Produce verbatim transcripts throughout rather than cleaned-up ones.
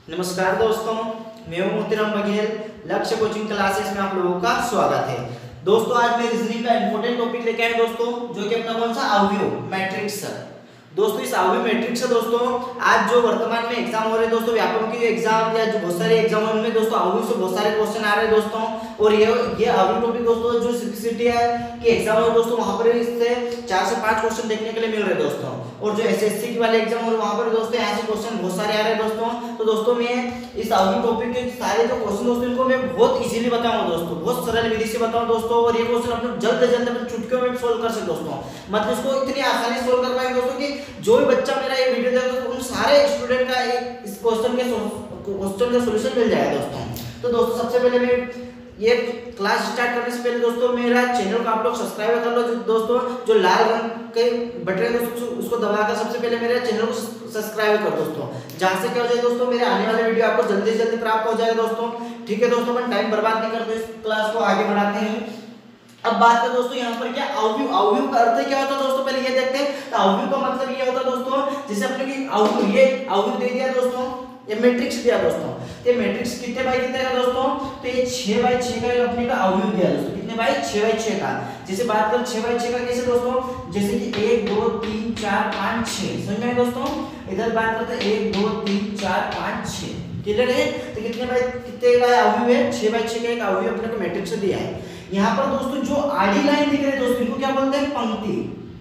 नमस्कार दोस्तों, मैं हूं मोतीराम बघेल। लक्ष्य कोचिंग क्लासेस में आप लोगों का स्वागत है। दोस्तों आज मैं रीजनिंग का इंपॉर्टेंट टॉपिक लेके आया दोस्तों, जो कि अपना कौन सा अवयव मैट्रिक्स। दोस्तों इस अवयव मैट्रिक्स से दोस्तों आज जो वर्तमान में एग्जाम हो रहे हैं दोस्तों, व्यापक की एग्जाम या जो बहुत सारे एग्जाम उनमें दोस्तों अवयव से बहुत सारे क्वेश्चन आ रहे हैं दोस्तों। और ये ये अवयव टॉपिक दोस्तों जो सीपीसीटी है कि एग्जाम हो दोस्तों, वहां पर इससे चार से पांच क्वेश्चन देखने के लिए मिल रहे हैं दोस्तों। और जो एसएससी की वाले एग्जाम हो रहे वहां पर दोस्तों ऐसे क्वेश्चन बहुत सारे आ रहे हैं दोस्तों। तो दोस्तों मैं इस अवयव टॉपिक के सारे जो क्वेश्चन दोस्तों इनको मैं बहुत इजीली बताऊंगा दोस्तों, बहुत सरल विधि से बताऊं दोस्तों। और ये क्वेश्चन अपने जल्द से जल्द अपने चुटकियों में सोल्व कर सकते दोस्तों। मतलब इसको इतनी आसानी से सोल्व कर पाएंगे दोस्तों कि जो भी बच्चा मेरा ये वीडियो देखेगा तो उन सारे स्टूडेंट का एक इस क्वेश्चन के क्वेश्चन का सॉल्यूशन मिल जाएगा दोस्तों। तो दोस्तों सबसे पहले मैं ये क्लास स्टार्ट करने से पहले दोस्तों मेरा चैनल को आप लोग सब्सक्राइब कर लो दोस्तों। जो लाल रंग के बटन है दोस्तों उसको दबाकर सबसे पहले मेरे चैनल को सब्सक्राइब कर दोस्तों, जहां से क्या हो जाए दोस्तों मेरे आने वाले वीडियो आपको जल्दी से जल्दी प्राप्त हो जाएगा दोस्तों। ठीक है दोस्तों, अपन टाइम बर्बाद नहीं करते, इस क्लास को आगे बढ़ाते हैं। अब बात करें दोस्तों यहाँ पर क्या अवयव अवयव का अर्थ क्या होता है दोस्तों, पहले ये देखते हैं। तो अवयव का मतलब ये होता है दोस्तों, जैसे अपने की अवयव ये अवयव दे दिया दोस्तों, ये मैट्रिक्स दिया दोस्तों। ये मैट्रिक्स कितने बाय कितने का दोस्तों, तो ये छह बाय छह का अपने का अवयव दिया दोस्तों। कितने बाय छह बाय छह का। जैसे बात करें छह बाय छह का कैसे दोस्तों, जैसे कि एक दो तीन चार पाँच छह, समझ में आया दोस्तों। इधर बात करते हैं एक दो तीन चार पाँच छह, क्लियर है। तो कितने बाय कितने का अवयव है, छह बाय छह का एक अवयव अपने को मैट्रिक्स से दिया है। यहाँ पर दोस्तों जो आड़ी लाइन दिख रही है दोस्तों इनको क्या बोलते हैं, पंक्ति।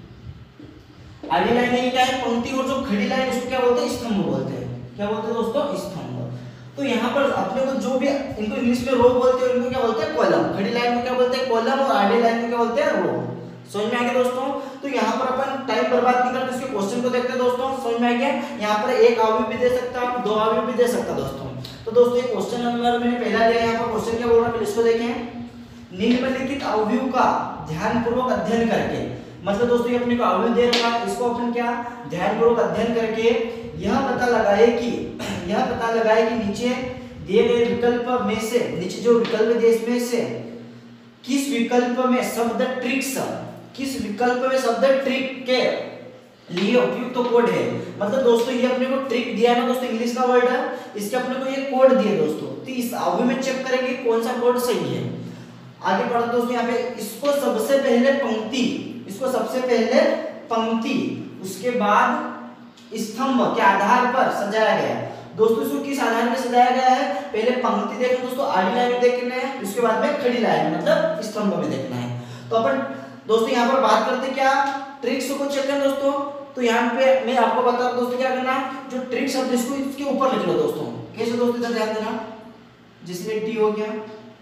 आड़ी लाइन नहीं क्या है, पंक्ति। और जो खड़ी लाइन उसको क्या बोलते हैं, स्तंभ बोलते हैं। क्या बोलते हैं दोस्तों, स्तंभ। तो यहाँ पर अपने को जो भी इनको इंग्लिश में रो बोलते हैं, इनको क्या बोलते हैं, कॉलम। खड़ी लाइन को क्या बोलते हैं, कॉलम। और आड़ी लाइन को क्या बोलते हैं, रो। समझ में आ गया दोस्तों। तो यहाँ पर अपन टाइम बर्बाद नहीं करते, इसके क्वेश्चन को देखते हैं दोस्तों। समझ में आ गया। यहाँ पर एक अवयव भी दे सकता हूँ, दो अवयव भी दे सकता दोस्तों। तो दोस्तों ये क्वेश्चन नंबर मैंने पहला दिया, यहाँ पर क्वेश्चन क्या बोल रहा है इसको देखें। निम्नलिखित अवयव का ध्यानपूर्वक अध्ययन करके, मतलब दोस्तों ये अपने को अवयव दे रखा है, इसको अपन क्या ध्यानपूर्वक अध्ययन करके यह पता लगाए कि यह पता लगाए कि नीचे दिए गए विकल्प में से, नीचे जो विकल्प दिए इसमें से किस विकल्प में शब्द ट्रिक्स, किस विकल्प में शब्द ट्रिक के लिए उपयुक्त तो कोड है। मतलब दोस्तों ये अपने को ट्रिक दिया है ना दोस्तों, इंग्लिश का वर्ड है, इसके अपने को ये कोड दिए दोस्तों। तो इस अवयव में चेक करेंगे कौन सा कोड सही है। आगे बढ़ते दोस्तों, यहाँ पे इसको सबसे पहले पंक्ति, इसको सबसे पहले पंक्ति उसके बाद स्तंभ के आधार पर सजाया गया है दोस्तों। इसको किस आधार पर सजाया गया है, पहले पंक्ति देखना दोस्तों, आड़ी लाइन में देखना है, उसके बाद में खड़ी लाइन मतलब स्तंभ में देखना है। तो अपन दोस्तों यहाँ पर बात करते क्या, ट्रिक्स को चेक करना दोस्तों। तो यहाँ पे मैं आपको बता रहा हूँ दोस्तों क्या करना, जो ट्रिक शब्द इसको इसके ऊपर लिख लो दोस्तों। कैसे दोस्तों, इधर ध्यान देना, जिसमें टी हो गया,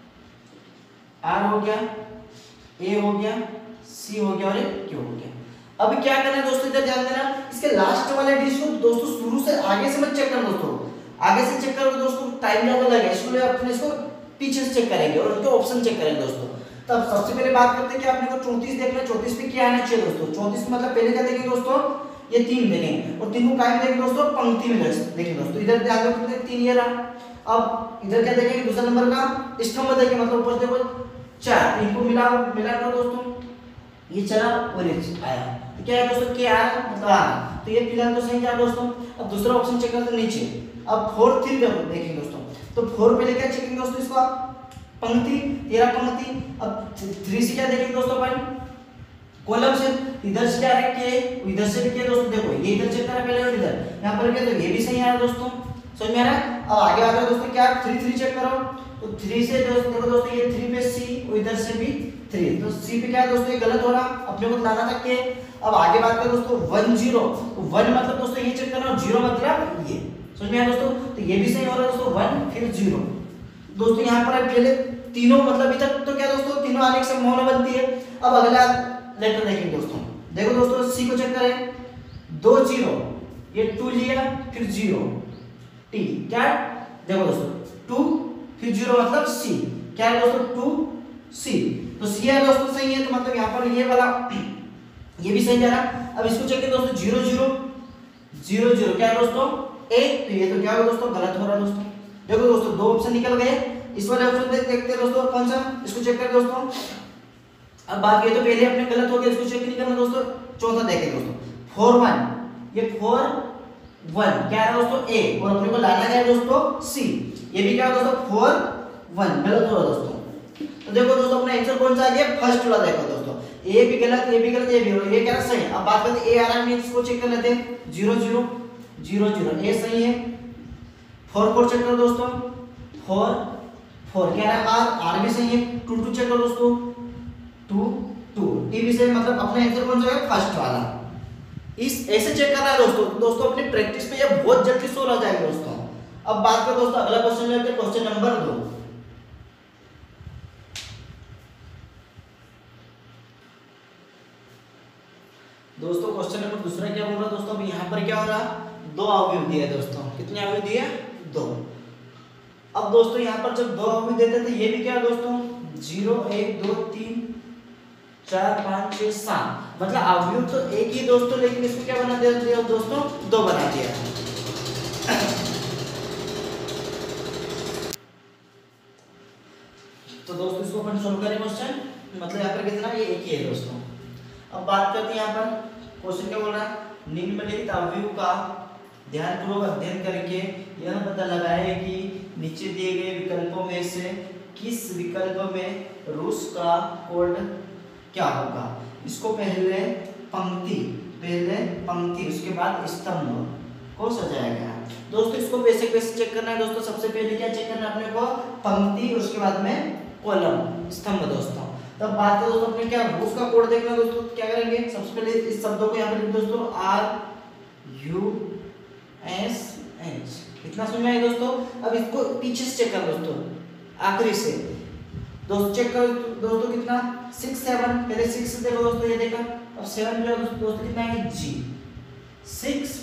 आर हो गया, ए हो गया, सी हो गया और क्यू हो गया। अब क्या करना है दोस्तों, इधर ध्यान देना, इसके लास्ट वाले डिजिट को दोस्तों शुरू से आगे से मत चेक करना दोस्तों। आगे से चेक करोगे दोस्तों टाइम ज्यादा लगेगा, इसलिए अपन इसको पीछे से चेक करेंगे और उनके ऑप्शन चेक करेंगे दोस्तों। तब सबसे पहले बात करते हैं कि आपने को चौंतीस देखना है, चौंतीस पे क्या आना चाहिए दोस्तों। चौंतीस मतलब पहले क्या देखेंगे दोस्तों, ये तीन देखेंगे और तीन को काय में देखेंगे दोस्तों, पंक्ति में देखेंगे दोस्तों। इधर ध्यान रखो तीन ये रहा। अब इधर क्या देखेंगे, दूसरा नंबर का स्तंभ देखेंगे, मतलब ऊपर देखो चार, इनको मिला मिला करो दोस्तों, ये चला और ये आया। तो क्या है दोस्तों, क्या आया मतलब आ, तो ये फिलहाल तो सही है दोस्तों। अब दूसरा ऑप्शन चेक करते नीचे। अब फोर थ्री देखेंगे दोस्तों, तो फोर पहले क्या चेकिंग दोस्तों, इसको पंक्ति, तेरह पंक्ति। अब थ्री से क्या देखेंगे दोस्तों अपन, कॉलम से। इधर से क्या है के, इधर से भी क्या दोस्तों, देखो ये इधर चेक करा पहले और इधर, यहाँ पर क्या तो ये भी सही आ रहा दोस्तों। समझ में आ रहा है। अब आगे आ जाओ दोस्तों, क्या थ्री थ्री चेक करो, तो थ्री से दोस्तों देखो दोस्तों ये थ्री पे सी और इधर से भी थ्री, तो सी पे क्या है दोस्तों, ये गलत हो रहा, अपने को लाना था के। अब आगे बात करें दोस्तों वन जीरो, तो वन मतलब दोस्तों ये चेक करना और जीरो मतलब ये, समझ में आया दोस्तों। तो ये भी सही हो रहा है दोस्तों, वन फिर जीरो दोस्तों। यहाँ पर पहले तीनों मतलब अभी तक तो क्या दोस्तों तीनों आने की संभावना बनती है। अब अगला लेटर देखेंगे दोस्तों, देखो दोस्तों सी को चेक करें, दो जीरो, ये टू लिया फिर जीरो, टी क्या देखो दोस्तों टू फिर जीरो मतलब सी, क्या है दोस्तों टू सी, तो सी है दोस्तों सही है। तो मतलब यहाँ पर ये वाला ये भी सही जा रहा। अब इसको चेक करें दोस्तों, जीरो जीरो जीरो जीरो क्या है दोस्तों एक, तो ये तो क्या होगा दोस्तों गलत हो रहा है दोस्तों। देखो दोस्तों दो ऑप्शन निकल गए, इस वाले ऑप्शन देख देखते हैं दोस्तों कौन सा, इसको चेक करें दोस्तों। अब बात ये तो पहले अपने गलत हो गया, इसको चेक नहीं करना दोस्तों। चौथा देखें दोस्तों फोर वन, ये फोर वन, क्या है दोस्तों ए, और अपने को लाना क्या है दोस्तों सी। ये भी क्या है दोस्तों फोर वन, गलत होगा दोस्तों। तो देखो दोस्तों अपना आंसर कौन सा आ गया, फर्स्ट वाला। देखो दोस्तों ए भी गलत, ए भी गलत, ए भी गलत, ये क्या है सही। अब बात करते हैं ए आ रहा है, इसको चेक कर लेते हैं। Zero zero zero zero, A सही है। फोर फोर चेक करो दोस्तों, फोर फोर, क्या है आर, आर भी सही है। टू टू चेक करो दोस्तों, टू टू, टी भी सही। मतलब अपना आंसर कौन सा है, फर्स्ट वाला। इस ऐसे चेक करना है दोस्तों। दोस्तों अपनी प्रैक्टिस पे ये बहुत जल्दी सोल्व हो जाएगा दोस्तों। अब बात करें दोस्तों अगला क्वेश्चन लेते हैं, क्वेश्चन नंबर दो। दोस्तों क्वेश्चन नंबर दूसरा क्या बोल रहा है दोस्तों, अब यहाँ पर क्या हो रहा, दो अवयव दिए दोस्तों। कितने अवयव दिए, दो। अब दोस्तों यहाँ पर जब दो अवयव देते थे, ये भी क्या है दोस्तों, जीरो एक दो तीन चार पाँच छह सात, मतलब अवयव तो एक ही दोस्तों, लेकिन इसको क्या बना दिया दोस्तों, दो बना दिया। तो दोस्तों इसको अपन सोल्व करें क्वेश्चन, मतलब यहाँ पर कितना, ये एक ही है दोस्तों। अब बात करते हैं यहाँ पर क्वेश्चन क्या बोल रहा है, निम्नलिखित अवयव का ध्यानपूर्वक अध्ययन करके यह पता लगाए कि नीचे दिए गए विकल्पों में से किस विकल्प में रूस का कोड क्या होगा। इसको पहले पंक्ति, पहले पंक्ति उसके बाद स्तंभ को सजाया गया है दोस्तों। इसको बेसिक बेसिक चेक करना है दोस्तों। सबसे पहले क्या चेक करना है अपने को, पंक्ति, उसके बाद में कॉलम, स्तंभ दोस्तों। तब बात करें दोस्तों अपने क्या रूस का कोड देखना दोस्तों, क्या करेंगे, सबसे पहले इस शब्दों को यहाँ पर दोस्तों आर यू एस एच, इतना समझ में आया दोस्तों। अब इसको पीछे से चेक कर दोस्तों, आखिरी से दोस्तों चेक करो दोस्तों, कितना सिक्स सेवन, पहले सिक्स देखो दोस्तों, ये देखा। अब सेवन जो दोस्तों दोस्तों कितना है, जी, सिक्स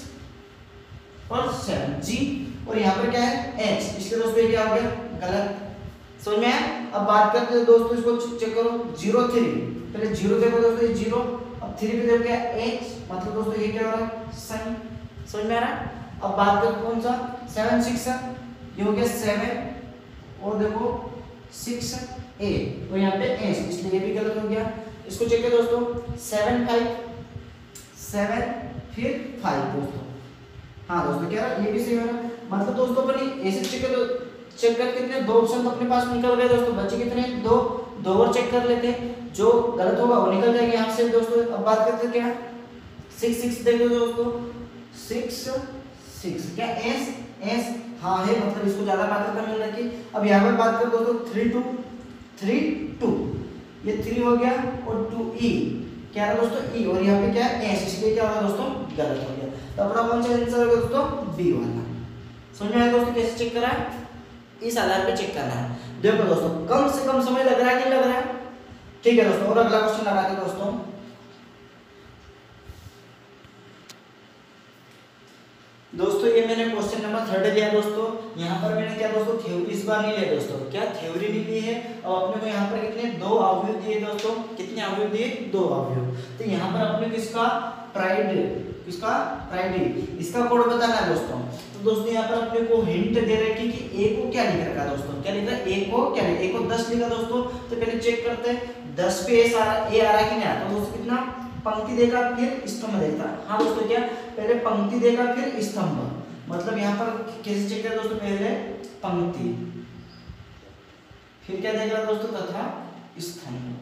और सेवन, जी, और यहाँ पर क्या है एच, इसलिए दोस्तों ये क्या हो गया, गलत। समझ में आया। अब बात करते हैं दोस्तों, इसको चेक करो, जीरो थ्री, पहले जीरो देखो दोस्तों, ये जीरो, अब थ्री पे देखो क्या एच, मतलब दोस्तों ये क्या हो रहा है, सही। समझ में आ रहा है। अब बात करते कौन सा, सेवन सिक्स, ये हो गया सेवन, और देखो सिक्स ए, और यहाँ पे एच, इसलिए ये भी गलत हो गया। इसको चेक करो दोस्तों, सेवन फाइव, सेवन फिर फाइव दोस्तों, हाँ दोस्तों क्या रहा, ये भी सही हो रहा है। मतलब दोस्तों अपन ऐसे चेक करो, चेक कर कितने, दो ऑप्शन तो अपने पास निकल गए दोस्तों, बचे कितने, दो, दो और चेक कर लेते हैं, जो गलत होगा वो निकल जाएगा यहाँ से दोस्तों। अब बात करते हैं क्या, सिक्स सिक्स देखो दोस्तों, सिक्स सिक्स, क्या एस एस, हाँ है, मतलब इसको ज्यादा मात्रा मिल रही है। अब यहाँ पर बात करें दोस्तों, थ्री टू, थ्री टू, ये थ्री हो गया, और टू ई, क्या है दोस्तों ई, और यहाँ पे क्या है एस, इसलिए क्या होगा दोस्तों, गलत हो गया। तो अपना कौन सा आंसर होगा दोस्तों, बी वाला। समझ में आया दोस्तों कैसे चेक करा है, इस आधार पे चेक करना है। देखो दोस्तों कम से कम समय लग रहा है कि लग रहा है, ठीक है दोस्तों। और अगला क्वेश्चन लगाते हैं दोस्तों, दोस्तों ये मैंने क्वेश्चन नंबर थर्ड लिया दोस्तों। यहाँ पर मैंने क्या दोस्तों, थ्योरी इस बार नहीं लिया दोस्तों, क्या थ्योरी नहीं ली है। और अपने को यहाँ पर कितने, दो अवयव दिए दोस्तों, कितने अवयव दिए, दो अवयव। तो यहाँ पर अपने किसका, प्राइड, किसका, प्राइड, इसका कोड बताना है दोस्तों। तो दोस्तों यहाँ पर अपने को हिंट दे रखी कि ए को क्या लिख रखा दोस्तों, क्या लिख रहा है, ए को क्या लिखा, ए को दस लिखा दोस्तों। तो पहले चेक करते हैं दस पे ए आ रहा है, ए आ रहा है कि नहीं आ रहा। तो दोस्तों कितना, पंक्ति देगा फिर स्तंभ देगा, हाँ दोस्तों क्या, पहले पंक्ति देगा फिर स्तंभ, मतलब यहाँ पर कैसे चेक करें दोस्तों, पहले पंक्ति फिर क्या देगा दोस्तों, तथा स्तंभ।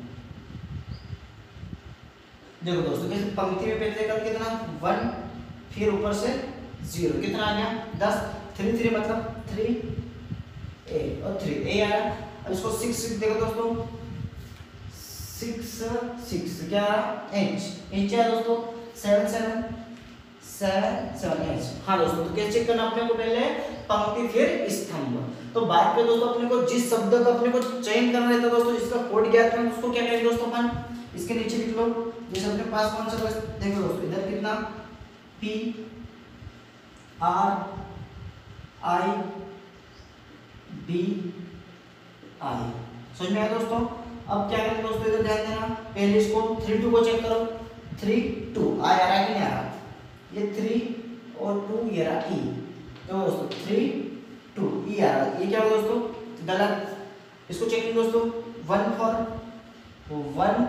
देखो दोस्तों कैसे, पंक्ति में पहले देगा कितना, वन, फिर ऊपर से जीरो, कितना आ गया, दस, थ्री थ्री मतलब थ्री ए, और थ्री ए आया। अब इसको सिक्स देखो दोस्तों, सिक्स सिक्स, क्या एच, एच है दोस्तों, seven seven, seven seven H, हाँ दोस्तों। तो कैसे चेक करना अपने को, पहले पंक्ति फिर स्तंभ। तो बात करें दोस्तों अपने को जिस शब्द का अपने को चयन करना रहता है दोस्तों, इसका कोड ज्ञात करना, उसको क्या करेंगे दोस्तों अपन, इसके नीचे लिख लो। जैसे अपने पास कौन सा, देखो दोस्तों इधर कितना, P R I B I, समझ में आया दोस्तों। अब क्या करेंगे दोस्तों, इधर ध्यान देना, पहले इसको थ्री टू को चेक करो, थ्री टू आ रहा है कि नहीं आ रहा, ये थ्री और टू ये रहा ई, तो दोस्तों थ्री टू ई आ रहा है, ये क्या होगा दोस्तों, गलत। इसको चेक करेंगे दोस्तों, one four, one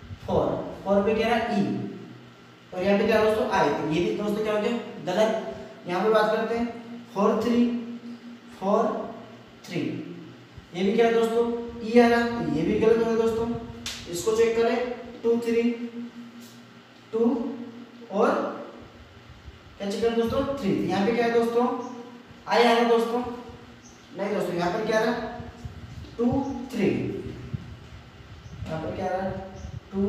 four, four पे क्या रहा ई, और यहाँ पे क्या दोस्तों आई, ये भी दोस्तों क्या हो गया, गलत। यहाँ पे बात करते हैं फोर थ्री फोर थ्री, ये भी क्या है दोस्तों ई आ रहा, तो ये भी गलत हो गया दोस्तों। इसको चेक करें टू थ्री टू और क्या चेक करें दोस्तों थ्री, यहाँ पे क्या है दोस्तों आई आ रहा है दोस्तों, नहीं दोस्तों यहाँ पर क्या आ रहा टू थ्री, यहाँ पर क्या आ रहा टू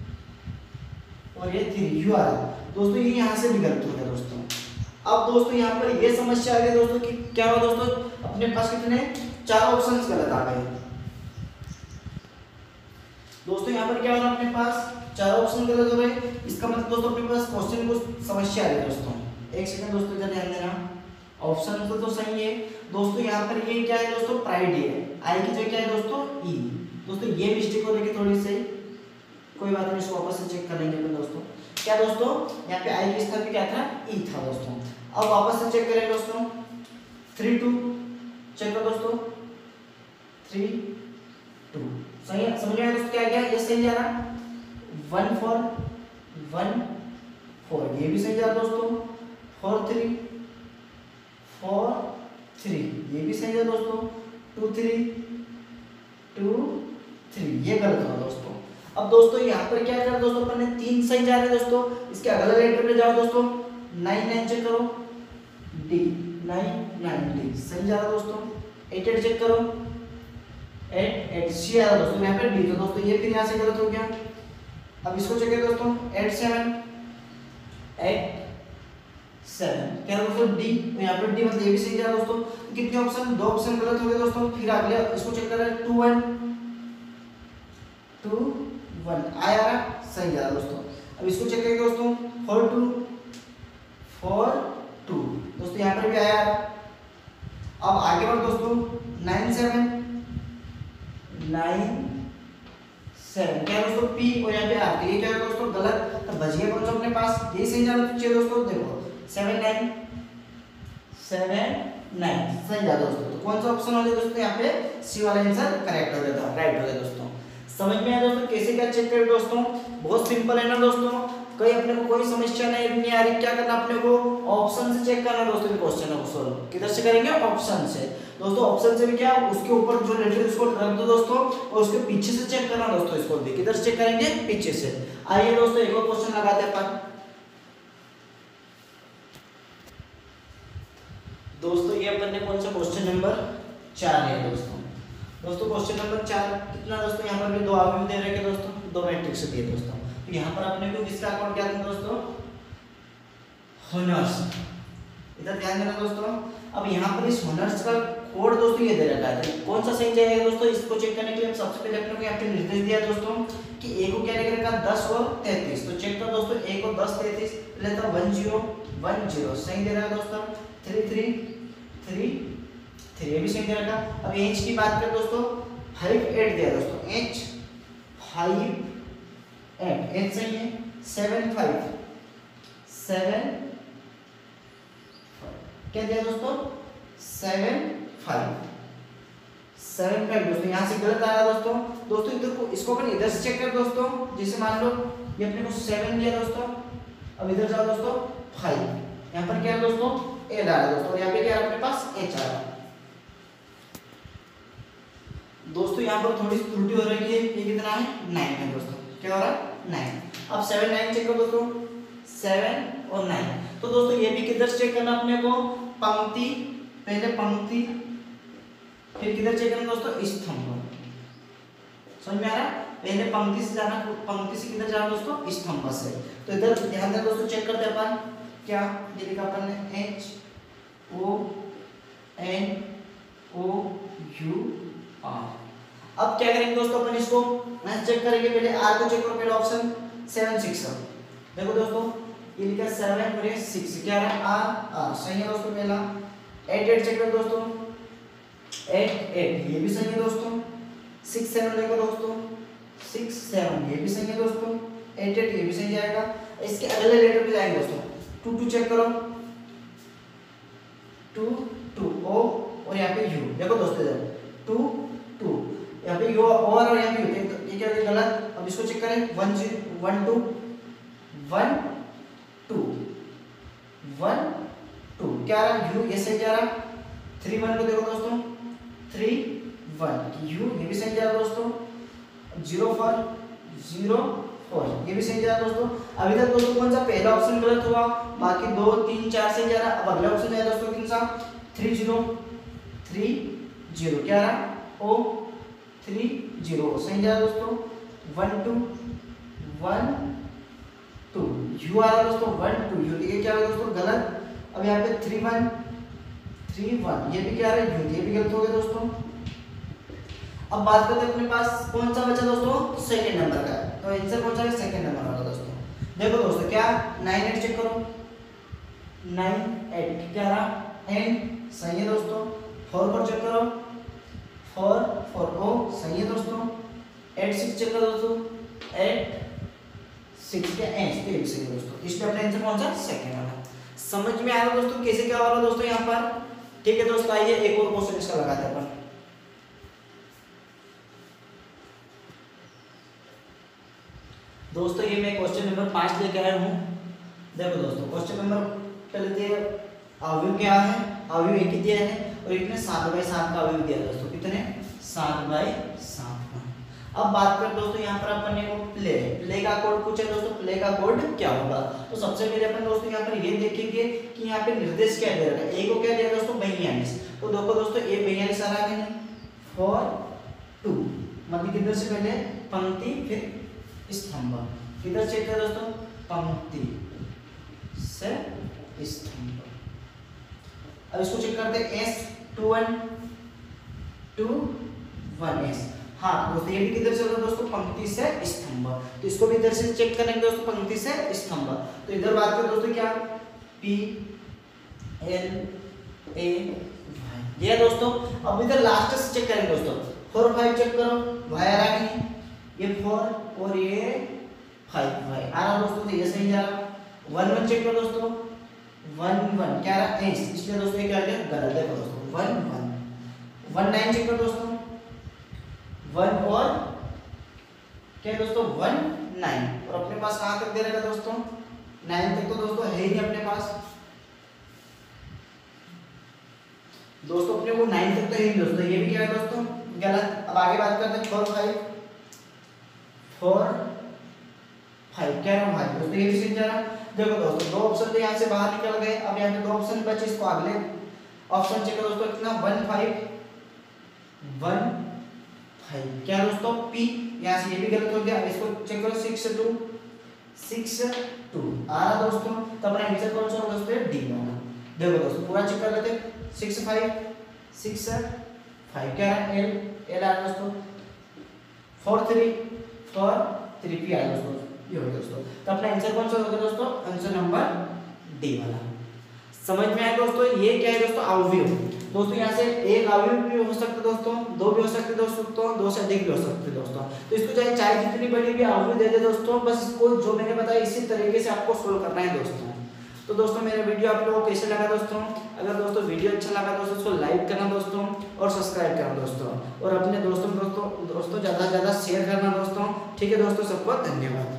और ये थ्री यू आ रहा है दोस्तों, ये यहाँ से भी गलत हो गया दोस्तों। अब दोस्तों यहाँ पर ये समस्या आ गई दोस्तों कि क्या हुआ दोस्तों, अपने पास कितने चार ऑप्शंस गलत आ गए दोस्तों। यहाँ पर क्या हो रहा है अपने पास चार ऑप्शन गलत हो गए, इसका मतलब दोस्तों अपने पास क्वेश्चन को समस्या आ रही है दोस्तों। एक सेकंड दोस्तों इधर ध्यान देना, ऑप्शन तो, तो सही है दोस्तों। यहाँ पर ये क्या है दोस्तों प्राइड है, आई की जगह क्या है दोस्तों ई दोस्तों, ये मिस्टेक हो रही है थोड़ी सी, कोई बात नहीं, इसको वापस से चेक कर लेंगे अपन दोस्तों। क्या दोस्तों यहाँ पे आई की स्थान पे क्या था ई था दोस्तों। अब वापस से चेक करें दोस्तों, थ्री टू चेक करो दोस्तों, थ्री टू सही है, समझ में आया दोस्तों क्या क्या ये सही जा रहा, वन फोर वन फोर ये भी सही जा रहा दोस्तों, फोर थ्री फोर थ्री ये भी सही है दोस्तों, टू थ्री टू थ्री ये गलत हुआ दोस्तों। अब दोस्तों यहाँ पर क्या करा दोस्तों अपन ने तीन सही जा रहे हैं दोस्तों, इसके अगला लेटर पे जाओ दोस्तों, नाइन नाइन चेक करो डी, नाइन नाइन डी सही जा रहा दोस्तों। एट एट चेक करो, एट एट सी आ रहा दोस्तों, यहाँ पे डी तो दोस्तों ये फिर यहाँ से गलत हो गया। अब इसको चेक करें दोस्तों, एट सेवन एट सेवन क्या दोस्तों डी, तो यहाँ पर डी मतलब ये भी सही जा रहा दोस्तों। कितने ऑप्शन, दो ऑप्शन गलत हो गए दोस्तों। फिर अगले इसको चेक करें, टू वन टू वन आया रहा सही जा रहा दोस्तों। अब इसको चेक करेंगे दोस्तों, फोर टू फोर टू दोस्तों यहाँ पर भी आया। अब आगे बढ़ दोस्तों, नाइन सेवन नाइन सेवन क्या दोस्तों पी और यहाँ पे आर, तो ये क्या है दोस्तों गलत, तो बच गया कौन सा अपने पास, ये सही जाना चाहिए दोस्तों। देखो सेवन नाइन सेवन नाइन सही जा दोस्तों, तो कौन सा ऑप्शन हो गया दोस्तों यहाँ पे सी वाला आंसर करेक्ट हो गया था, राइट हो गया दोस्तों। समझ में आया दोस्तों कैसे क्या चेक करें दोस्तों, बहुत सिंपल है ना दोस्तों। कहीं अपने को कोई समस्या नहीं नहीं आ रही, क्या करना अपने को ऑप्शन से चेक करना दोस्तों, क्वेश्चन को सॉल्व किधर से करेंगे ऑप्शन से दोस्तों। ऑप्शन से भी क्या उसके ऊपर जो लेटर उसको रख दो दोस्तों, और उसके पीछे से चेक करना दोस्तों, इसको भी किधर से चेक करेंगे पीछे से। आइए दोस्तों एक और क्वेश्चन लगाते हैं अपन दोस्तों, ये अपन ने कौन सा क्वेश्चन नंबर चार है दोस्तों। दोस्तों क्वेश्चन नंबर चार कितना दोस्तों, यहाँ पर भी दो आव्यूह दे रखे दोस्तों, दो मैट्रिक्स दिए दोस्तों। तो यहाँ पर अपने को किसका अकाउंट क्या था दोस्तों, हॉनर्स, इधर ध्यान देना दोस्तों। अब यहाँ पर इस हॉनर्स का कोड दोस्तों ये दे रखा है, कौन सा सही जाएगा दोस्तों, इसको चेक करने के लिए हम सबसे पहले अपने को यहाँ पे निर्देश दिया दोस्तों कि ए को क्या लिख रखा दस और तैंतीस, तो चेक करो दोस्तों ए को दस तैंतीस लेता वन जीरो वन जीरो सही दे रहा है दोस्तों, थ्री थ्री थ्री थ्री ये भी सही दे रखा। अब एच की बात करें दोस्तों, फाइव एट दिया दोस्तों, एच फाइव एट एच सही है, सेवन फाइव सेवन क्या दिया दोस्तों, सेवन फाइव सेवन फाइव दोस्तों, यहाँ से गलत आया दोस्तों। दोस्तों इधर को इसको अपन इधर से चेक कर दोस्तों, जैसे मान लो ये अपने को सेवन दिया दोस्तों, अब इधर जाओ दोस्तों फाइव, यहाँ पर क्या है दोस्तों ए डाला दोस्तों, यहाँ पे क्या है अपने पास एच आ रहा दोस्तों। यहाँ पर थोड़ी सी त्रुटि हो रही है, ये कितना है नाइन है दोस्तों, क्या हो रहा है नाइन। अब सेवन नाइन चेक करो दोस्तों, सेवन और नाइन, तो दोस्तों ये भी किधर चेक करना अपने को, पंक्ति पहले पंक्ति फिर किधर चेक करना दोस्तों, स्तंभ, समझ में आ रहा है, पहले पंक्ति से जाना, पंक्ति से किधर जाना दोस्तों स्तंभ से। तो इधर ध्यान दें दोस्तों, चेक करते हैं अपन क्या ये लिखा अपन ने, H O N O U R. अब क्या करेंगे दोस्तों अपन इसको चेक करेंगे, पहले आर को चेक करो, पहले ऑप्शन सेवन सिक्स, देखो दोस्तों ये लिखा सेवन और ये सिक्स, क्या है आर आर सही है दोस्तों पहला। एट एट चेक करो दोस्तों, एट एट ये भी सही है दोस्तों। सिक्स सेवन देखो दोस्तों, सिक्स सेवन ये भी सही है दोस्तों। एट एट ये भी सही जाएगा। इसके अगले लेटर पे जाएंगे दोस्तों, टू टू चेक करो, टू टू ओ और यहाँ पे यू देखो दोस्तों, इधर टू टू यहाँ पे यू और यहाँ पे यू, ये क्या है गलत। अब इसको चेक करें, one zero one two one two one two क्या रहा यू, ये सही जा रहा। थ्री वन को देखो दोस्तों, थ्री वन यू, ये भी सही जा रहा दोस्तों। जीरो फोर, जीरो फोर, ये भी सही जा रहा दोस्तों। अभी तक दोस्तों कौन सा पहला ऑप्शन गलत हुआ, बाकी दो तीन चार सही जा रहा। अब अगला ऑप्शन है दोस्तों कौन सा, थ्री जीरो, थ्री जीरो क्या रहा ओ, थ्री जीरो सही जा रहा दोस्तों। One two, one two U आ रहा दोस्तों, वन टू यू, ये क्या है दोस्तों गलत। अब यहाँ पे थ्री वन, थ्री वन, ये भी क्या है यू, ये भी गलत हो गया दोस्तों। अब बात करते हैं अपने पास कौन सा बचा दोस्तों, सेकंड नंबर का। तो आंसर कौन सा है, सेकंड नंबर वाला दोस्तों। देखो दोस्तों क्या नाइन एट चेक करो, नाइन एट क्या रहा एन, सही है दोस्तों। फोर फोर चेक करो, फोर फोर ओ, सही है दोस्तों। एट सिक्स चेक करो दोस्तों, एट सिक्स के एच, तो एक सेकंड दोस्तों। इसमें अपना आंसर कौन सा, सेकंड वाला। समझ में आ रहा दोस्तों कैसे क्या हो रहा है दोस्तों यहाँ पर, ठीक है दोस्तों। आइए एक और क्वेश्चन इसका लगाते हैं अपन। दोस्तों ये मैं क्वेश्चन नंबर पाँच लेके आया हूँ। देखो दोस्तों क्वेश्चन नंबर पहले दिया अवयव क्या है, अवयव एक ही दिया है और एक ने सात बाई सात का अवयव दिया दोस्तों, कितने, सात बाई सात का। अब बात कर दोस्तों यहाँ पर अपन ने वो प्ले प्ले का कोड पूछा दोस्तों, प्ले का कोड क्या होगा। तो सबसे पहले अपन दोस्तों यहाँ पर ये देखेंगे कि यहाँ पे निर्देश क्या दे रहा है। ए को क्या दिया दोस्तों, बयालीस। तो देखो दोस्तों ए बयालीस आ रहा है नहीं, फोर टू मतलब किधर से पहले पंक्ति फिर स्तंभ, किधर चेक करें दोस्तों, पंक्ति से स्तंभ। अब इसको चेक करते हैं S two one two one S. हाँ दोस्तों ये भी किधर से होगा दोस्तों, पंक्ति से स्तंभ। तो इसको भी इधर से चेक करेंगे दोस्तों, पंक्ति से स्तंभ। तो इधर बात करें दोस्तों क्या, पी एल ए वाई, ये दोस्तों। अब इधर लास्ट से चेक करेंगे दोस्तों, फोर फाइव चेक करो, वाई आ रहा नहीं, ये फोर और ये फाइव वाई आ रहा दोस्तों, तो ये सही जा रहा। वन वन चेक करो दोस्तों, वन वन क्या रहा एस, इसलिए दोस्तों ये क्या गया गलत है दोस्तों, one one. One nine check करो दोस्तों, वन और क्या दोस्तों, वन नाइन। और अपने पास कहाँ तक दे रहेगा दोस्तों, नाइन तक तो दोस्तों है ही नहीं अपने पास दोस्तों, अपने को नाइन तक तो है ही दोस्तों, ये भी क्या है दोस्तों गलत। अब आगे बात करते हैं फोर फाइव, फोर फाइव क्या है भाई दोस्तों, ये भी सही जा रहा। देखो दोस्तों दो ऑप्शन तो यहाँ से बाहर निकल गए। अब यहाँ पे दो ऑप्शन बचे, इसको अगले ऑप्शन चेक करो दोस्तों, कितना वन फाइव, वन फाइव क्या दोस्तों पी, यहाँ से ये भी गलत हो गया। इसको चेक करो सिक्स टू, सिक्स टू आ रहा दोस्तों। तो अपना आंसर कौन सा होगा दोस्तों, डी वाला। देखो दोस्तों पूरा चेक कर लेते, सिक्स फाइव, सिक्स फाइव क्या है एल, एल आ रहा दोस्तों। Four three, four three P आ रहा दोस्तों, ये हो दोस्तों। तो अपना आंसर कौन सा होगा दोस्तों, आंसर नंबर डी वाला। समझ में आया दोस्तों, ये क्या है दोस्तों अवयव। दोस्तों यहाँ से एक अवयव भी हो सकते दोस्तों, दो भी हो सकते दोस्तों, दो से अधिक भी हो सकते दोस्तों। तो इसको चाहे चाहे जितनी बड़ी भी अवयव दे दे दोस्तों, बस इसको जो मैंने बताया इसी तरीके से आपको सोल्व करना है दोस्तों। तो दोस्तों मेरा वीडियो आप लोगों को कैसे लगा दोस्तों, अगर दोस्तों वीडियो अच्छा लगा दोस्तों इसको लाइक करना दोस्तों और सब्सक्राइब करना दोस्तों, और अपने दोस्तों दोस्तों दोस्तों ज़्यादा से ज़्यादा शेयर करना दोस्तों। ठीक है दोस्तों, सबको धन्यवाद।